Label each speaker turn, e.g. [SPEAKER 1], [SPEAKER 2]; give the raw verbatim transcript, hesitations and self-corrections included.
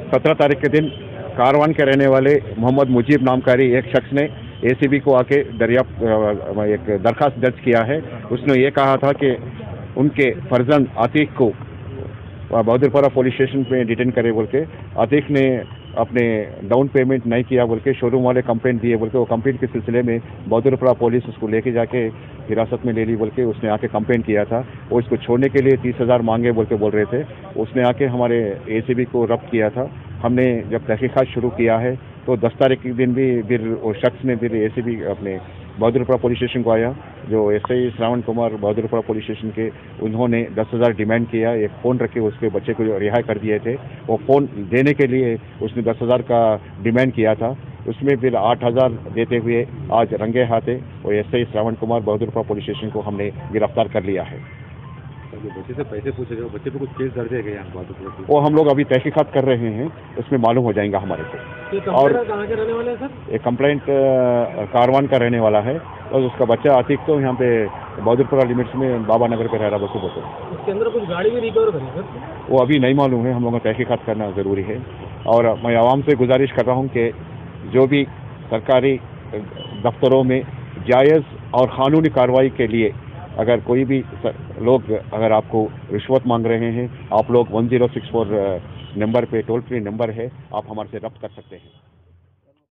[SPEAKER 1] सत्रह तारीख के दिन कारवान के रहने वाले मोहम्मद मुजीब नामकारी एक शख्स ने एसीबी को आके दरियाफ्त एक दरखास्त दर्ज किया है। उसने ये कहा था कि उनके फर्जंद आतिक को बहादुरपुरा पुलिस स्टेशन में डिटेन करे बोल के, आतिक ने अपने डाउन पेमेंट नहीं किया बोल के शोरूम वाले कंप्लेंट दिए बोल के, वो कंप्लेंट के सिलसिले में बहादुरपुरा पुलिस उसको लेके जाके हिरासत में ले ली बोल के उसने आके कंप्लेंट किया था। वो इसको छोड़ने के लिए तीस हज़ार मांगे बोल के बोल रहे थे। उसने आके हमारे एसीबी को रब्त किया था। हमने जब तहकीकात शुरू किया है तो दस तारीख के दिन भी फिर वो शख्स ने फिर एसीबी अपने बहादुरपुरा पुलिस स्टेशन को आया, जो SI Shravan Kumar Bahadurpura police station के, उन्होंने दस हज़ार डिमांड किया। एक फ़ोन रखे उसके बच्चे को रिहा कर दिए थे। वो फ़ोन देने के लिए उसने दस हज़ार का डिमांड किया था। उसमें फिर आठ हज़ार देते हुए आज रंगे हाथे वो SI Shravan Kumar Bahadurpura police station को हमने गिरफ्तार कर लिया है।
[SPEAKER 2] बच्चे से पैसे पूछे गए, बच्चे पे कुछ केस दर्ज है क्या?
[SPEAKER 1] वो हम लोग अभी तहकीकात कर रहे हैं, उसमें मालूम हो जाएगा हमारे को।
[SPEAKER 2] और कहाँ के रहने वाले हैं सर?
[SPEAKER 1] एक कंप्लेंट कारवान का रहने वाला है और उसका बच्चा आतिक तो यहाँ पे बहादुरपुरा लिमिट्स में बाबा नगर पे रह रहा बसु बसु।
[SPEAKER 2] उसके अंदर कुछ गाड़ी भी रिकवर करी सर?
[SPEAKER 1] वो अभी नहीं मालूम है, हम लोगों को तहकीकात करना ज़रूरी है। और मैं आवाम से गुजारिश कर रहा हूँ कि जो भी सरकारी दफ्तरों में जायज़ और क़ानूनी कार्रवाई के लिए अगर कोई भी लोग अगर आपको रिश्वत मांग रहे हैं, आप लोग one zero six four number पे टोल फ्री नंबर है, आप हमारे से रब्त कर सकते हैं।